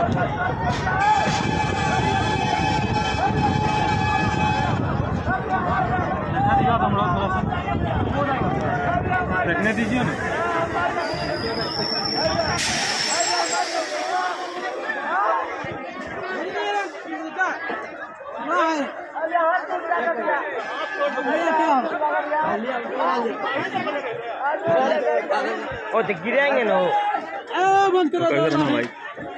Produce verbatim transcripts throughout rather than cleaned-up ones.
देखने दीजिए ना। ओ तो गिरेंगे ना बंद करो ना भाई।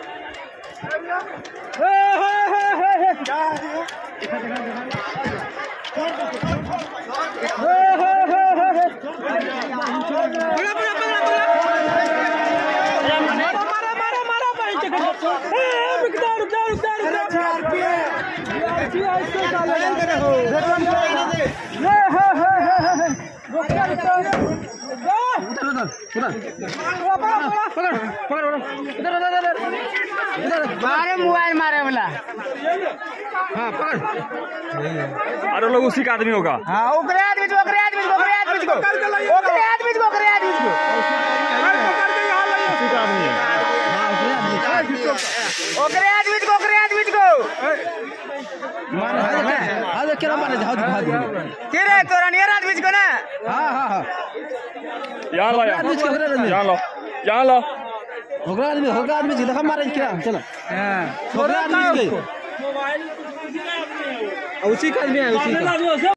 मारे मोबाइल मारे वाला। हाँ पकड़। अरे लोग उसी का आदमी होगा। हाँ ओकरे आदमी को ओकरे आदमी को ओकरे आदमी को ओकरे आदमी को ओकरे आदमी को उसी का आदमी है। ओकरे आदमी को ओकरे आदमी को मान हां केला माने हां दिखा दे के रे तोरा नियर आदमी को ना। हां हां हां यहाँ लो यहाँ लो यहाँ लो होगा आदमी होगा आदमी जी देखा मारे क्या चलो हां होगा आदमी मोबाइल उसी का आदमी है उसी का।